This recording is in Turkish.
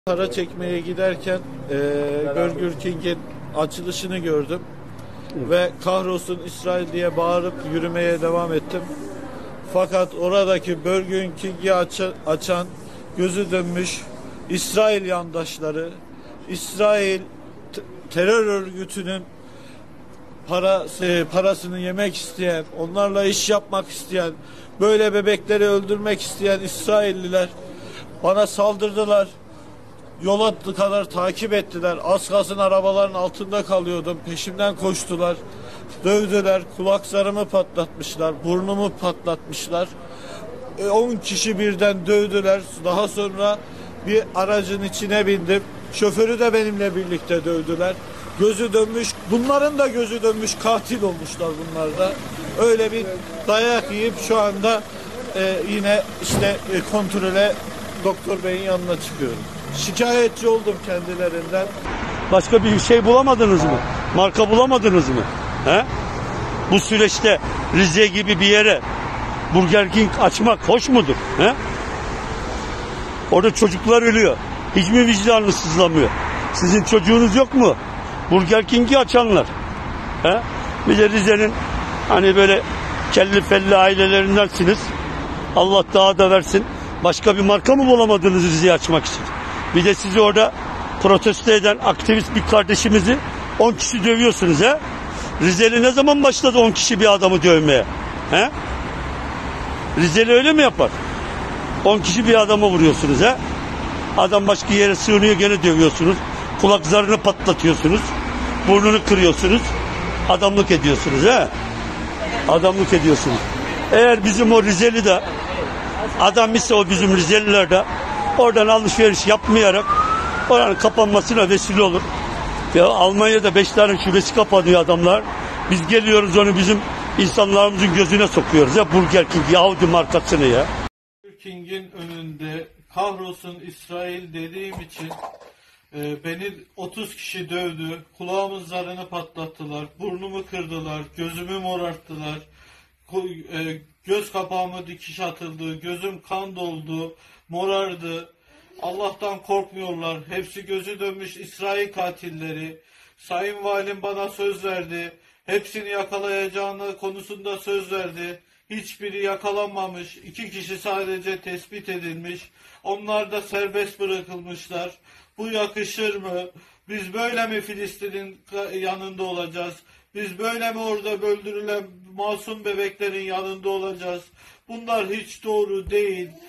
Para çekmeye giderken Burger King'in açılışını gördüm ve kahrolsun İsrail diye bağırıp yürümeye devam ettim. Fakat oradaki Burger King'i açan gözü dönmüş İsrail yandaşları, İsrail terör örgütünün parasını yemek isteyen, onlarla iş yapmak isteyen, böyle bebekleri öldürmek isteyen İsrailliler bana saldırdılar. Yola kadar takip ettiler. Az kalsın arabaların altında kalıyordum. Peşimden koştular. Dövdüler. Kulaklarımı patlatmışlar. Burnumu patlatmışlar. 10 kişi birden dövdüler. Daha sonra bir aracın içine bindim. Şoförü de benimle birlikte dövdüler. Gözü dönmüş. Bunların da gözü dönmüş. Katil olmuşlar bunlar da. Öyle bir dayak yiyip şu anda yine işte kontrole doktor beyin yanına çıkıyorum. Şikayetçi oldum kendilerinden. Başka bir şey bulamadınız mı? Marka bulamadınız mı? He? Bu süreçte Rize gibi bir yere Burger King açmak hoş mudur? He? Orada çocuklar ölüyor. Hiç mi vicdanınız sızlamıyor? Sizin çocuğunuz yok mu? Burger King'i açanlar. He? Bir de Rize'nin hani böyle kelli felli ailelerindensiniz. Allah daha da versin. Başka bir marka mı bulamadınız Rize'yi açmak için? Bir de sizi orada protesto eden aktivist bir kardeşimizi 10 kişi dövüyorsunuz he? Rizeli ne zaman başladı 10 kişi bir adamı dövmeye? He? Rizeli öyle mi yapar? 10 kişi bir adamı vuruyorsunuz he? Adam başka yere sığınıyor gene dövüyorsunuz. Kulak zarını patlatıyorsunuz. Burnunu kırıyorsunuz. Adamlık ediyorsunuz he? Adamlık ediyorsunuz. Eğer bizim o Rizeli de adam ise o bizim Rizeliler de oradan alışveriş yapmayarak oranın kapanmasına vesile olur. Ya Almanya'da 5 tane şubesi kapanıyor adamlar. Biz geliyoruz onu bizim insanlarımızın gözüne sokuyoruz ya Burger King Yahudi markasını ya. Burger King'in önünde kahrolsun İsrail dediğim için beni 30 kişi dövdü. Kulağımın zarını patlattılar. Burnumu kırdılar. Gözümü morarttılar. Göz kapağıma dikiş atıldı. Gözüm kan doldu. Morardı. Allah'tan korkmuyorlar. Hepsi gözü dönmüş İsrail katilleri. Sayın Valim bana söz verdi. Hepsini yakalayacağını konusunda söz verdi. Hiçbiri yakalanmamış. 2 kişi sadece tespit edilmiş. Onlar da serbest bırakılmışlar. Bu yakışır mı? Biz böyle mi Filistin'in yanında olacağız? Biz böyle mi orada öldürülen masum bebeklerin yanında olacağız? Bunlar hiç doğru değil.